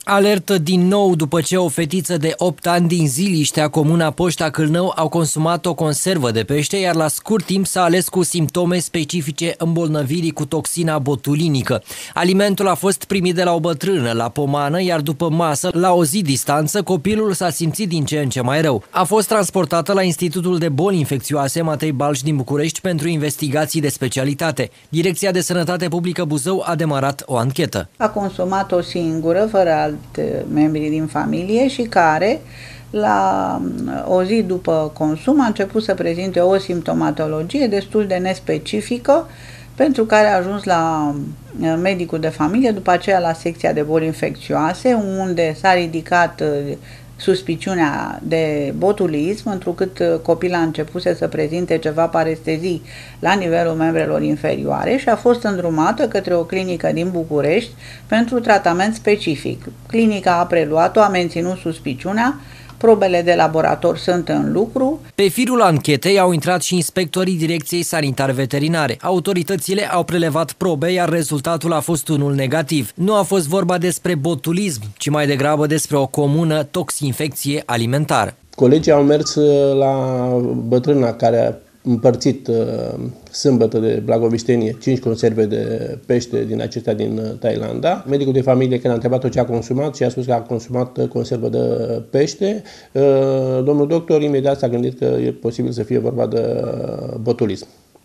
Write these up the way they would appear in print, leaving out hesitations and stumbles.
Alertă din nou după ce o fetiță de 8 ani din Ziliștea, comuna Poșta Câlnău, au consumat o conservă de pește, iar la scurt timp s-a ales cu simptome specifice îmbolnăvirii cu toxina botulinică. Alimentul a fost primit de la o bătrână la pomană, iar după masă, la o zi distanță, copilul s-a simțit din ce în ce mai rău. A fost transportată la Institutul de Boli Infecțioase Matei Balș din București pentru investigații de specialitate. Direcția de Sănătate Publică Buzău a demarat o anchetă. A consumat o singură, fără alți membri din familie, și care, la o zi după consum, a început să prezinte o simptomatologie destul de nespecifică, pentru care a ajuns la medicul de familie, după aceea la secția de boli infecțioase, unde s-a ridicat suspiciunea de botulism, întrucât copila a început să prezinte ceva parestezii la nivelul membrelor inferioare și a fost îndrumată către o clinică din București pentru tratament specific. Clinica a preluat-o, a menținut suspiciunea, probele de laborator sunt în lucru. Pe firul anchetei au intrat și inspectorii Direcției Sanitar-Veterinare. Autoritățile au prelevat probe, iar rezultatul a fost unul negativ. Nu a fost vorba despre botulism, ci mai degrabă despre o comună toxinfecție alimentară. Colegii au mers la bătrâna care a împărțit sâmbătă de blagoviștenie 5 conserve de pește din acestea din Thailanda. Medicul de familie, când a întrebat-o ce a consumat, și a spus că a consumat conservă de pește, domnul doctor imediat s-a gândit că e posibil să fie vorba de botulism.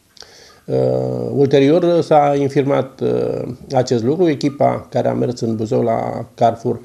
Ulterior s-a infirmat acest lucru. Echipa care a mers în Buzău la Carrefour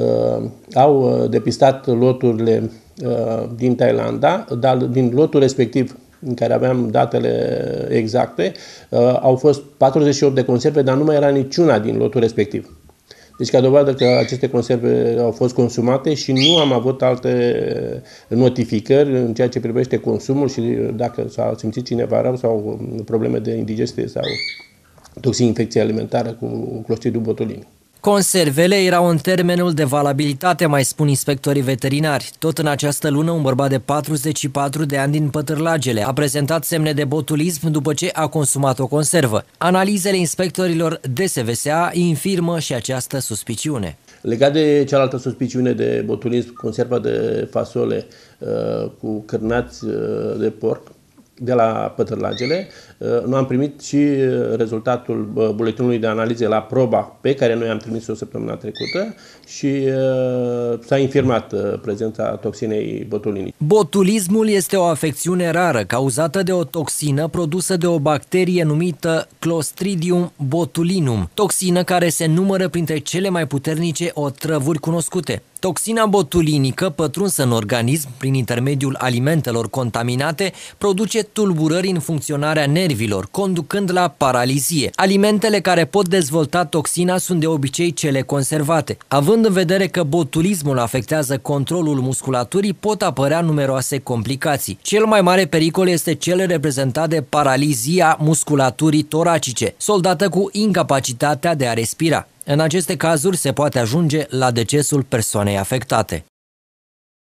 au depistat loturile din Thailanda, dar din lotul respectiv, în care aveam datele exacte, au fost 48 de conserve, dar nu mai era niciuna din lotul respectiv. Deci, ca dovadă că aceste conserve au fost consumate și nu am avut alte notificări în ceea ce privește consumul și dacă s-a simțit cineva rău sau probleme de indigestie sau toxinfecție alimentară cu Clostridium botulinii. Conservele erau în termenul de valabilitate, mai spun inspectorii veterinari. Tot în această lună, un bărbat de 44 de ani din Pătârlagele a prezentat semne de botulism după ce a consumat o conservă. Analizele inspectorilor DSVSA infirmă și această suspiciune. Legat de cealaltă suspiciune de botulism, conserva de fasole cu cârnați de porc de la Pătârlagele, noi am primit și rezultatul buletinului de analize la proba pe care noi am trimis-o săptămâna trecută și s-a infirmat prezența toxinei botulinice. Botulismul este o afecțiune rară cauzată de o toxină produsă de o bacterie numită Clostridium botulinum, toxină care se numără printre cele mai puternice otrăvuri cunoscute. Toxina botulinică, pătrunsă în organism prin intermediul alimentelor contaminate, produce tulburări în funcționarea nervilor, conducând la paralizie. Alimentele care pot dezvolta toxina sunt de obicei cele conservate. Având în vedere că botulismul afectează controlul musculaturii, pot apărea numeroase complicații. Cel mai mare pericol este cel reprezentat de paralizia musculaturii toracice, soldată cu incapacitatea de a respira. În aceste cazuri se poate ajunge la decesul persoanei afectate.